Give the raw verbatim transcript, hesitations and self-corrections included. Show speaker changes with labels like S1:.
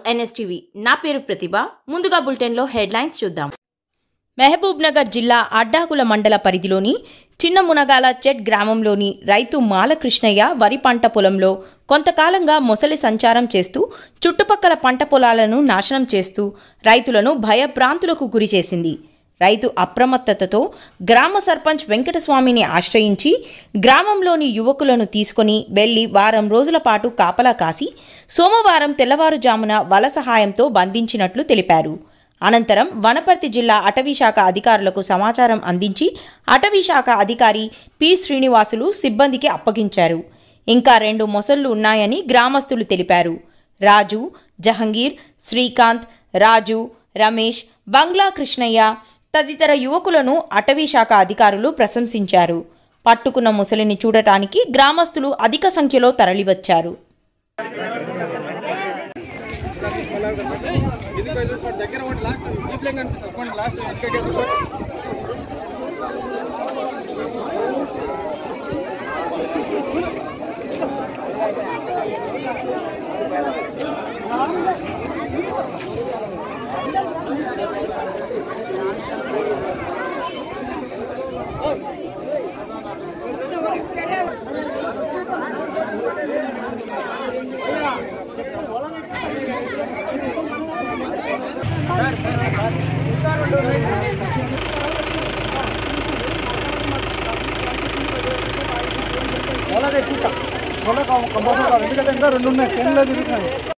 S1: NSTV నా పేరు ప్రతిభ. ముందుగా బులెటిన్లో హెడ్లైన్స్ చూద్దాం.
S2: మహబూబ్నగర్ జిల్లా అడ్డాకుల మండల పరిధిలోని చిన్న మునగాల చెట్ గ్రామంలోని రైతు మాలకృష్ణయ్య వరి పంట పొలంలో కొంతకాలంగా మొసలి సంచారం చేస్తూ చుట్టుపక్కల పంట పొలాలను నాశనం చేస్తూ రైతులను భయభ్రాంతులకు గురిచేసింది. రైతు అప్రమత్తతతో గ్రామ సర్పంచ్ వెంకటస్వామిని ఆశ్రయించి గ్రామంలోని యువకులను తీసుకొని వెళ్లి వారం రోజుల పాటు కాపలా కాసి సోమవారం తెల్లవారుజామున వల సహాయంతో బంధించినట్లు తెలిపారు. అనంతరం వనపర్తి జిల్లా అటవీశాఖ అధికారులకు సమాచారం అందించి అటవీశాఖ అధికారి పి శ్రీనివాసులు సిబ్బందికి అప్పగించారు. ఇంకా రెండు మొసళ్లు ఉన్నాయని గ్రామస్తులు తెలిపారు. రాజు, జహంగీర్, శ్రీకాంత్, రాజు, రమేష్, బంగ్లా కృష్ణయ్య తదితర యువకులను అటవీశాఖ అధికారులు ప్రశంసించారు. పట్టుకున్న ముసలిని చూడటానికి గ్రామస్తులు అధిక సంఖ్యలో తరలివచ్చారు.
S3: ఎందుకంటే ఇంకా రెండు ఉన్నాయి, చెన్లో తిరుగుతున్నాయి.